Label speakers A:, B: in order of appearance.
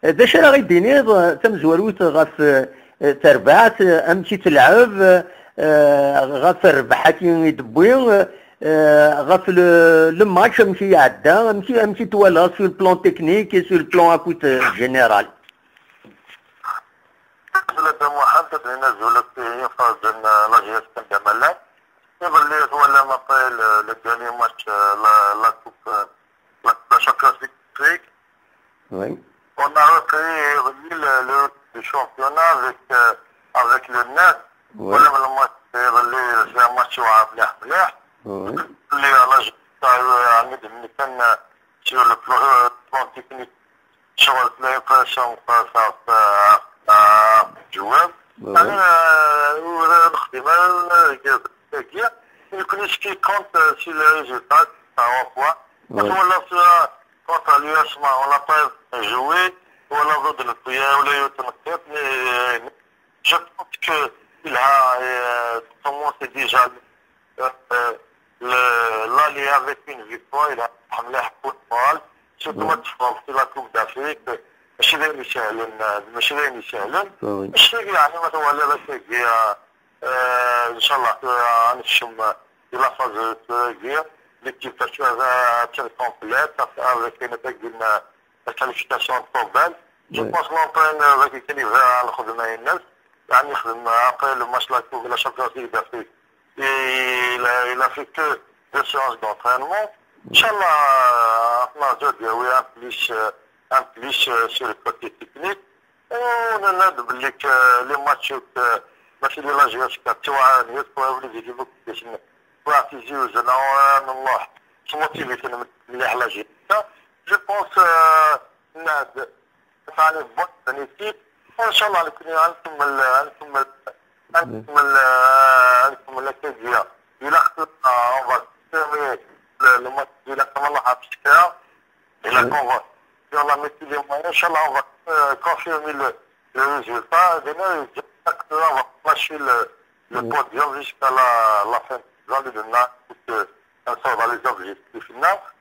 A: ذا شي راه غيديني تمزوروت غاف تربعت امشي تلعب غاف الربحة كي يدبوي غاف لو ماتش امشي يعدى امشي توالى سو البلون تكنيك سو البلون اكوت جينيرال.
B: زلت محدد ينزل لك ينفاز لا جيستن دمالات يقول لي هو لا مقال le dernier match la coupe la Champions League.
A: Oui.
B: On a repris le championnat avec le NAS. ولا من الماتش اللي جا ماتش مليح مليح. اللي على عميد اللي كان sur le plan technique شغل l'impression جواب. أنا نخدم كيا يكون شكي كونت سي لي ريزولتا تاع فوا. ولا كونت اليوس ما ولا با جوي ولا ضد القيا ولا يتنقط مي جو بونس كو il a commencé déjà l'année avec une victoire, il a amené un coup de balle, surtout في la Coupe d'Afrique, ماشي غير سهل، ماشي يعني مثلا ولا بس ان شاء الله غنشم الى فاز كبير l'équipe très complète avec une qualification probable. Je pense que l'entraîneur qui va الخدمة الناس يعني يخدم après le match la Champions League d'Afrique. Il a fait que 2 séances d'entraînement. Inch'Allah, on a un plus sur le côté technique. On a les matchs ماشي ديال لاجياس كتوعان يتقابلوا يجيبوا باش براكتيزي وزنا الله موتيفيشن مليح لاجياس. جو بونس ناد ثاني بون نيتيب وان شاء الله نكمل الكيزيا الى on va terminer le match directement à Psika et là qu'on va sur la métier des moyens inchallah on va confirmer le résultat demain on va lâcher le podium jusqu'à la fin de l'année pour qu'on soit dans les objectifs finaux.